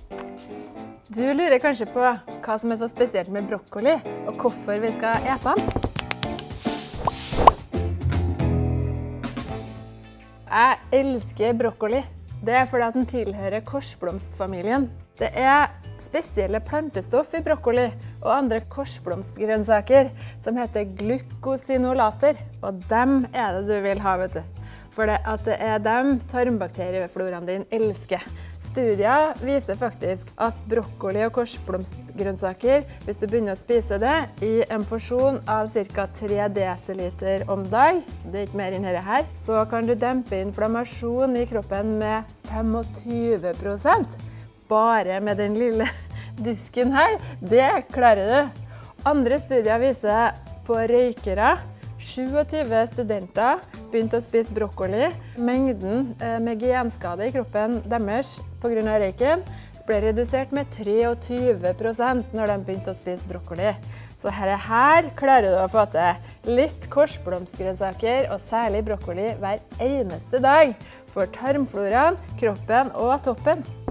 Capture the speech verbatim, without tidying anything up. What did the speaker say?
Du lurer kanskje på hva som er så spesielt med brokkoli, og hvorfor vi skal ete den? Jeg elsker brokkoli. Det er fordi at den tilhører korsblomstfamilien. Det er spesielle plantestoff i brokkoli og andre korsblomstgrønnsaker som heter glukosinolater, og dem er det du vil ha, vet du. For det, at det er dem tarmbakteriefloraen din elsker. Studier viser faktisk at brokkoli og korsblomstgrønnsaker, hvis du begynner å spise det i en porsjon av ca. tre desiliter om dag, det er ikke mer enn dette her, så kan du dempe inflammasjon i kroppen med tjuefem prosent. Bare med den lille dusken her, det klarer du. Andre studier viser på røykere. tjuetyve studenter begynte å spise brokkoli. Mengden med genskade i kroppen deres på grunn av røyken ble redusert med tjuetre prosent når de begynte å spise brokkoli. Så her, her klarer du å få til litt korsblomstgrønnsaker og særlig brokkoli hver eneste dag for tarmfloraen, kroppen og toppen.